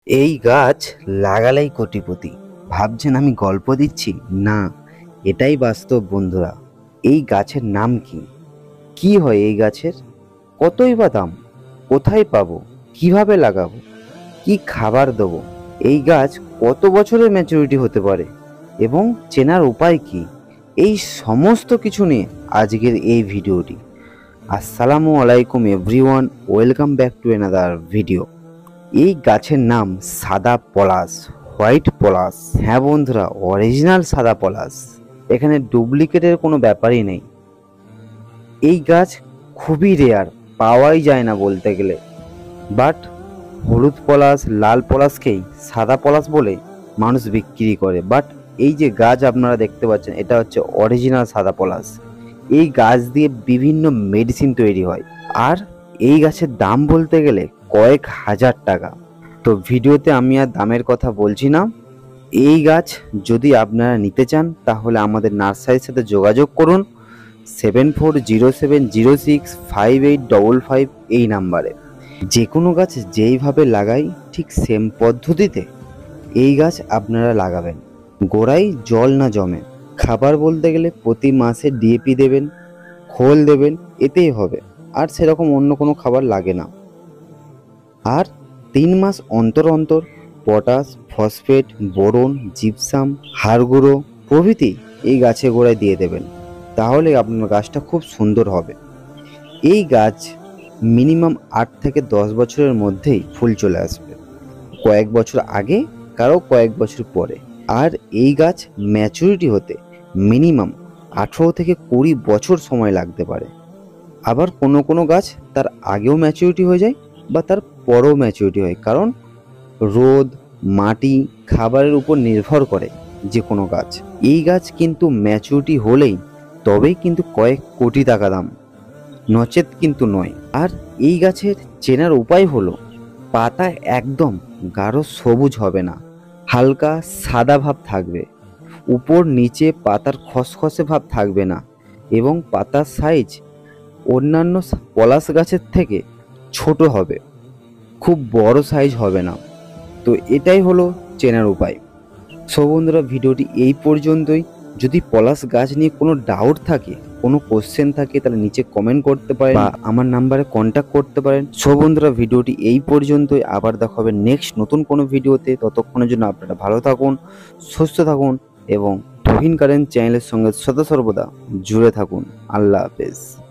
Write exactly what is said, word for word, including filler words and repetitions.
এই গাছ লাগালেই কোটিপতি। ভাবছেন আমি গল্প দিচ্ছি? না, এটাই বাস্তব বন্ধুরা। এই গাছের নাম কি? কি হয় এই গাছের? কতই বা দাম? কোথায় পাবো? কিভাবে লাগাবো? কি খাবার দেবো? এই গাছ কত বছরের ম্যাচুরিটি হতে পারে এবং চেনার উপায় কি? এই সমস্ত কিছু নিয়ে আজকের এই ভিডিওটি। আসসালামু আলাইকুম everyone, welcome back to another video. এই গাছের নাম সাদা পলাশ, হোয়াইট পলাশ। হ্যাঁ বন্ধুরা, অরিজিনাল সাদা পলাশ। এখানে ডুপ্লিকেটের কোনো ব্যাপারই নেই। এই গাছ খুবই রেয়ার, পাওয়াই যায় না বলতে গেলে। বাট হলুদ পলাশ, লাল পলাশকেই সাদা পলাশ বলে মানুষ বিক্রি করে। বাট এই যে গাছ আপনারা দেখতে পাচ্ছেন, এটা হচ্ছে অরিজিনাল সাদা পলাশ। এই গাছ দিয়ে বিভিন্ন মেডিসিন তৈরি হয়। আর এই গাছের দাম বলতে গেলে কয়েক হাজার টাকা। তো ভিডিওতে আমি আর দামের কথা বলছি না। এই গাছ যদি আপনারা নিতে চান তাহলে আমাদের নার্সারির সাথে যোগাযোগ করুন seven four zero seven zero six five eight double five এই নাম্বারে। যে কোনো গাছ যেইভাবে লাগাই ঠিক সেম পদ্ধতিতে এই গাছ আপনারা লাগাবেন। গোড়ায় জল না জমে। খাবার বলতে গেলে প্রতি মাসে ডিএপি দেবেন, খোল দেবেন, এতেই হবে। আর সেরকম অন্য কোনো খাবার লাগে না। আর তিন মাস অন্তর অন্তর পটাশ, ফসফেট, বোরন, জিপসাম, হাড় গুঁড়ো প্রভৃতি এই গাছে গোড়ায় দিয়ে দেবেন। তাহলে আপনার গাছটা খুব সুন্দর হবে। এই গাছ মিনিমাম আট থেকে দশ বছরের মধ্যেই ফুল চলে আসবে, কয়েক বছর আগে, কারো কয়েক বছর পরে। আর এই গাছ ম্যাচুরিটি হতে মিনিমাম আঠেরো থেকে কুড়ি বছর সময় লাগতে পারে। আবার কোনো কোনো গাছ তার আগেও ম্যাচুরিটি হয়ে যায় বা তার পরেও ম্যাচুরিটি হয়, কারণ রোদ, মাটি, খাবারের উপর নির্ভর করে যে কোনো গাছ। এই গাছ কিন্তু ম্যাচুরিটি হলেই তবেই কিন্তু কয়েক কোটি টাকা দাম, নচেত কিন্তু নয়। আর এই গাছের চেনার উপায় হলো, পাতা একদম গাঢ় সবুজ হবে না, হালকা সাদা ভাব থাকবে। উপর নিচে পাতার খসখসে ভাব থাকবে না, এবং পাতার সাইজ অন্যান্য পলাশ গাছের থেকে ছোট হবে, খুব বড় সাইজ হবে না। তো এটাই হলো চেনার উপায়। সো বন্ধুরা, ভিডিওটি এই পর্যন্তই। যদি পলাশ গাছ নিয়ে কোনো ডাউট থাকে, কোনো কোশ্চেন থাকে, তাহলে নিচে কমেন্ট করতে পারেন বা আমার নাম্বারে কন্ট্যাক্ট করতে পারেন। সো বন্ধুরা, ভিডিওটি এই পর্যন্তই। আবার দেখা হবে নেক্সট নতুন কোনো ভিডিওতে। ততক্ষণের জন্য আপনারা ভালো থাকুন, সুস্থ থাকুন এবং তুহিন গার্ডেন চ্যানেলের সঙ্গে সদা সর্বদা জুড়ে থাকুন। আল্লাহ হাফেজ।